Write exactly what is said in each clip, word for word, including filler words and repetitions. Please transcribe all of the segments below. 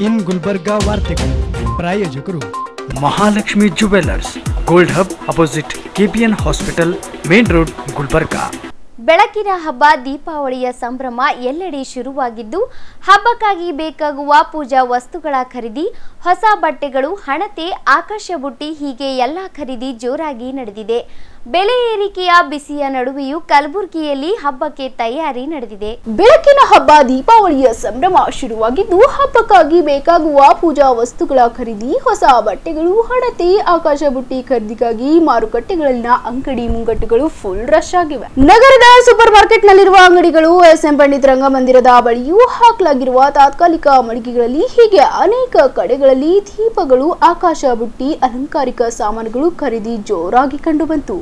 ಇನ್ ಗುಲ್ಬರ್ಗಾ ವಾರ್ತೆಗಳು ಪ್ರಾಯೋಜಕರು Mahalakshmi jewellers, gold hub opposite KPN hospital, main road, Gulbarga. ಬೆಳಕಿನ ಹಬ್ಬ ದೀಪಾವಳಿಯ ಸಂಭ್ರಮ ಎಲ್ಲೆಡೆ ಶುರುವಾಗಿದ್ದು, ಹಬ್ಬಕ್ಕಾಗಿ ಬೇಕಾಗುವ ಪೂಜಾ ವಸ್ತುಗಳ ಖರೀದಿ, ಹೊಸ ಬಟ್ಟೆಗಳು, ಹಣತೆ, ಆಕಾಶ ಬುಟ್ಟಿ ಹೀಗೆ ಎಲ್ಲ ಖರೀದಿ ಜೋರಾಗಿ ನಡೆದಿದೆ. ಬೆಲೆ ಏರಿಕೆಯ ಬಿಸಿಯ ನಡುವೆಯೂ ಕಲಬುರಗಿಯಲ್ಲಿ ಹಬ್ಬಕ್ಕೆ ತಯಾರಿ ನಡೆದಿದೆ. ಬೆಳಕಿನ ಹಬ್ಬ ದೀಪಾವಳಿಯ ಸಂಭ್ರಮ ಶುರುವಾಗಿದ್ದು, ಹಬ್ಬಕ್ಕಾಗಿ ಬೇಕಾಗುವ ಪೂಜಾ ವಸ್ತುಗಳ ಖರೀದಿ, ಹೊಸ ಬಟ್ಟೆಗಳು, ಹಣತೆ, ಆಕಾಶ ಬುಟ್ಟಿ ಖರೀದಿಗಾಗಿ ಮಾರುಕಟ್ಟೆಗಳಲ್ಲಿನ ಅಂಗಡಿ ಮುಂಗಟ್ಟುಗಳು ಫುಲ್ ರಶ್ ಆಗಿವೆ. ನಗರದ ಸೂಪರ್ ಮಾರ್ಕೆಟ್ ನಲ್ಲಿರುವ ಅಂಗಡಿಗಳು, ಎಸ್ ಎಂ ಪಂಡಿತ್ ರಂಗಮಂದಿರದ ಬಳಿಯೂ ಹಾಕಲಾಗಿರುವ ತಾತ್ಕಾಲಿಕ ಮಳಿಗೆಗಳಲ್ಲಿ ಹೀಗೆ ಅನೇಕ ಕಡೆಗಳಲ್ಲಿ ದೀಪಗಳು, ಆಕಾಶ ಬುಟ್ಟಿ, ಅಲಂಕಾರಿಕ ಸಾಮಾನುಗಳು ಖರೀದಿ ಜೋರಾಗಿ ಕಂಡುಬಂತು.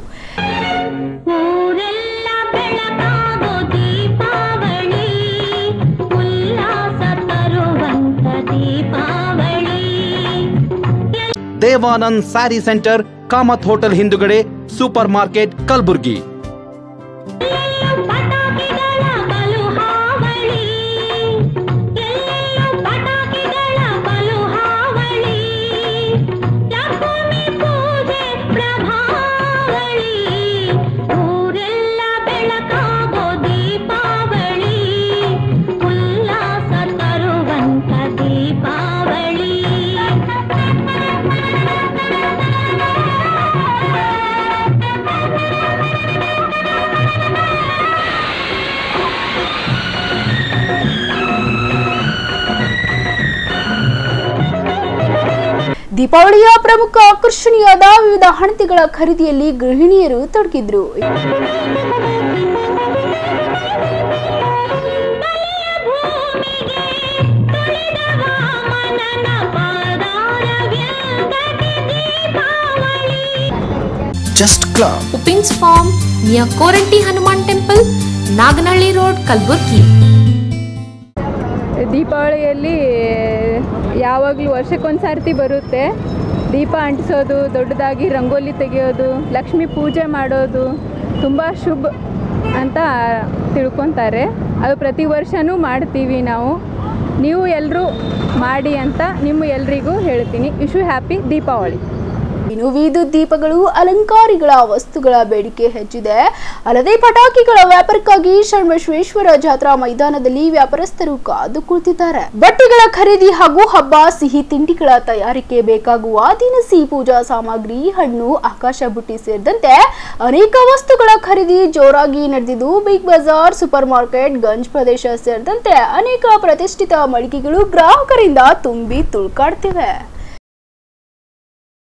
ದೇವಾನಂದ್ ಸ್ಯಾರಿ ಸೆಂಟರ್, ಕಾಮತ್ ಹೋಟೆಲ್ ಹಿಂದುಗಡೆ, ಸೂಪರ್ ಮಾರ್ಕೆಟ್, ಕಲಬುರ್ಗಿ. ದೀಪಾವಳಿಯ ಪ್ರಮುಖ ಆಕರ್ಷಣೆಯಾದ ವಿವಿಧ ಹಣತೆಗಳ ಖರೀದಿಯಲ್ಲಿ ಗೃಹಿಣಿಯರು ತೊಡಗಿದ್ರು. ಜಸ್ಟ್ ಕ್ಲಬ್, ಉಪಿನ್ಸ್ farm near Koranti Hanuman temple, Naganahalli road, Kalaburagi. ದೀಪಾವಳಿಯಲ್ಲಿ ಯಾವಾಗಲೂ ವರ್ಷಕ್ಕೊಂದು ಸರ್ತಿ ಬರುತ್ತೆ. ದೀಪ ಅಂಟಿಸೋದು, ದೊಡ್ಡದಾಗಿ ರಂಗೋಲಿ ತೆಗೆಯೋದು, ಲಕ್ಷ್ಮೀ ಪೂಜೆ ಮಾಡೋದು ತುಂಬ ಶುಭ ಅಂತ ತಿಳ್ಕೊತಾರೆ. ಅದು ಪ್ರತಿ ವರ್ಷವೂ ಮಾಡ್ತೀವಿ ನಾವು. ನೀವು ಎಲ್ಲರೂ ಮಾಡಿ ಅಂತ ನಿಮ್ಮ ಎಲ್ರಿಗೂ ಹೇಳ್ತೀನಿ. Wish you happy Deepavali. ಇನ್ನು ವಿದ್ಯುತ್ ದೀಪಗಳು, ಅಲಂಕಾರಿಗಳ ವಸ್ತುಗಳ ಬೇಡಿಕೆ ಹೆಚ್ಚಿದೆ. ಅಲ್ಲದೆ ಪಟಾಕಿಗಳ ವ್ಯಾಪಾರಕ್ಕಾಗಿ ಶರಣಬಸವೇಶ್ವರ ಜಾತ್ರಾ ಮೈದಾನದಲ್ಲಿ ವ್ಯಾಪಾರಸ್ಥರು ಕಾದು ಕುಳಿತಿದ್ದಾರೆ. ಬಟ್ಟೆಗಳ ಖರೀದಿ ಹಾಗೂ ಹಬ್ಬ ಸಿಹಿ ತಿಂಡಿಗಳ ತಯಾರಿಕೆ ಬೇಕಾಗುವ ದಿನಸಿ, ಪೂಜಾ ಸಾಮಗ್ರಿ, ಹಣ್ಣು, ಆಕಾಶ ಬುಟ್ಟಿ ಸೇರಿದಂತೆ ಅನೇಕ ವಸ್ತುಗಳ ಖರೀದಿ ಜೋರಾಗಿ ನಡೆದಿದ್ದು, Big Bazaar, super market, Ganj ಪ್ರದೇಶ ಸೇರಿದಂತೆ ಅನೇಕ ಪ್ರತಿಷ್ಠಿತ ಮಳಿಗೆಗಳು ಗ್ರಾಹಕರಿಂದ ತುಂಬಿ ತುಳುಕಾಡ್ತಿವೆ.